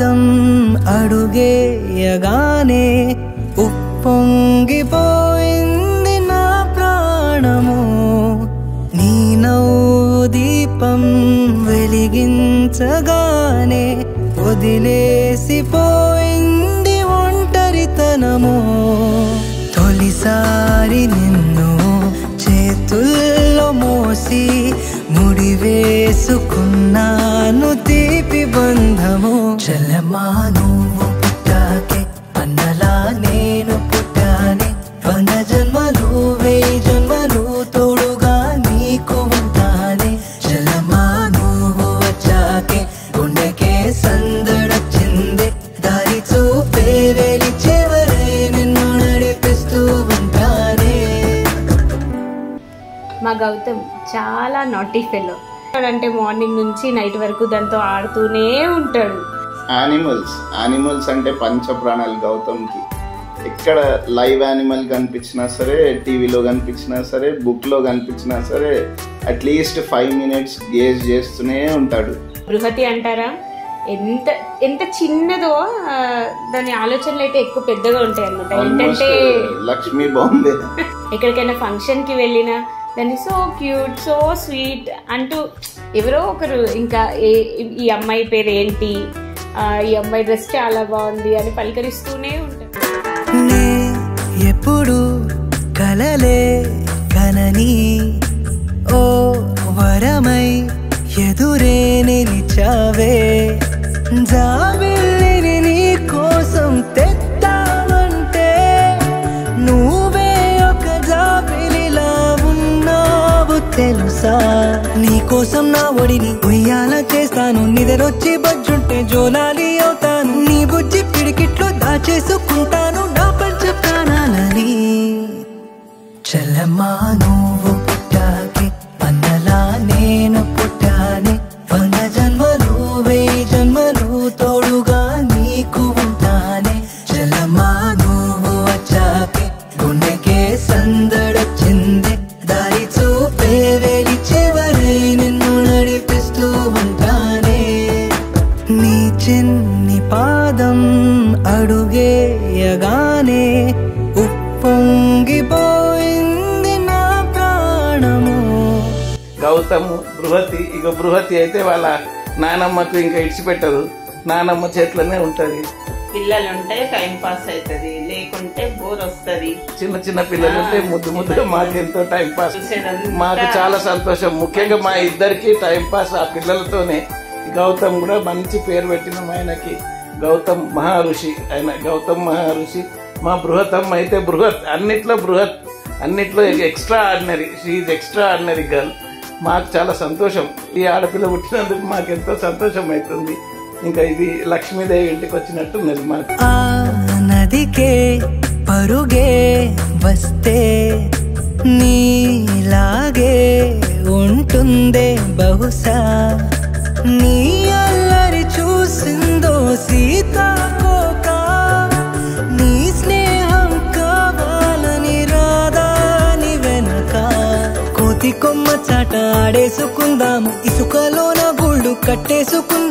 పాదం అడుగేయగానే ఉప్పొంగిపోయింది నా ప్రాణము నీ నవ్వు దీపం వెలిగించగానే వదిలేసిపోయింది ఒంటరితనము తొలిసారి నిన్ను చేతుల్లో మోసి ముడివేసుకున్నాను తీపి బంధము చెల్లెమ్మా నువ్వు పుట్టాకే అన్నలా నేను పుట్టానే 100 జన్మలు 1000 జన్మలు తోడుగా నీకు ఉంటానే చెల్లెమ్మా నువ్వు వచ్చాకే గుండెకే సందడొచ్చింది దారి చూపే వెలి చివరే నిన్ను నడిపిస్తూ ఉంటానే. మా గౌతమ్ చాలా నాటీ ఫెలో అంటే మార్నింగ్ నుంచి నైట్ వరకు దాంతో ఆడుతూనే ఉంటాడు. యానిమల్స్ అంటే పంచ ప్రాణాలు గౌతమ్కి. ఎక్కడ లైవ్ యానిమల్ కనిపించినా సరే, టీవీలో కనిపించినా సరే, బుక్లో కనిపించినా సరే అట్లీస్ట్ 5 మినిట్స్ గేజ్ చేస్తూనే ఉంటాడు. బృహతి అంటారా, ఎంత ఎంత చిన్నదో దాని ఆలోచనలు అయితే ఎక్కువ పెద్దగా ఉంటాయి అన్నమాట. ఏంటంటే లక్ష్మీ బాంబే ఎక్కడికైనా ఫంక్షన్కి వెళ్ళినా దాన్ని సో క్యూట్ సో స్వీట్ అంటూ ఎవరో ఒకరు ఇంకా ఈ అమ్మాయి పేరు ఏంటి, ఈ అమ్మాయి డ్రెస్ చాలా బాగుంది అని పలకరిస్తూనే ఉంటారు. ఎప్పుడు కలలే కనని ఓ వరమై ఎదురే నిలిచావే జాబిల్లిని నీ కోసం తెత్తావంటే నువ్వే ఒక జాబిలిలా ఉన్నావు తెలుసా. నీకోసం నా ఒడిని ఉయ్యాల చేస్తాను, నిద్రొచ్చి బజ్జుంటే జోలాలి అవుతాను, నీ బుజ్జి పిడికిట్లో దాచేసుకుంటాను నా పంచ ప్రాణాలని. చెల్లెమ్మా నువ్వు పుట్టాకే అన్నలా నేను పుట్టానే 100 జన్మలు 1000 జన్మలు తోడుగా నీకు ఉంటానే చెల్లెమ్మా నువ్వు వచ్చాకే గుండెకే సందడొచ్చింది దారి చూపే వెలి చివరే నిన్ను నడిపిస్తూ ఉంటానే. నీ చిన్ని పాదం అడుగేయగానే ఉప్పొంగిపోయింది నా ప్రాణము. గౌతమ్ బృహతి, ఇక బృహతి అయితే వాళ్ళ నానమ్మకు ఇంకా ఇడిచిపెట్టదు, నానమ్మ చేతిలోనే ఉంటది. పిల్లలు ఉంటే టైం పాస్ అవుతుంది, లేకుంటే బోర్ వస్తుంది. చిన్న చిన్న పిల్లలు ఉంటే ముద్దు మాకెంతో టైం పాస్, మాకు చాలా సంతోషం. ముఖ్యంగా మా ఇద్దరికి టైం పాస్ ఆ పిల్లలతోనే. గౌతమ్ కూడా మంచి పేరు పెట్టినాం ఆయనకి, గౌతమ్ మహర్షి. ఆయన గౌతమ్ మహర్షి. మా బృహతమ్మ అయితే బృహత్, అన్నిట్లో extraordinary. She extraordinary girl. మాకు చాలా సంతోషం, ఈ ఆడపిల్ల పుట్టినందుకు మాకెంతో సంతోషం అవుతుంది. ఇంకా ఇది లక్ష్మీదేవి ఇంటికి వచ్చినట్టున్నది మాకు. ఆ నదికే పరుగే వస్తే నీలాగే ఉంటుందే బహుశా, నీ అల్లరి చూసిందో సీతాకోక, నీ స్నేహం కావాలని రాదాని వెనక కోతి కొమ్మ చాట ఆడేసుకుందాము, ఇసుకలోన గుళ్ళు కట్టేసుకుందాం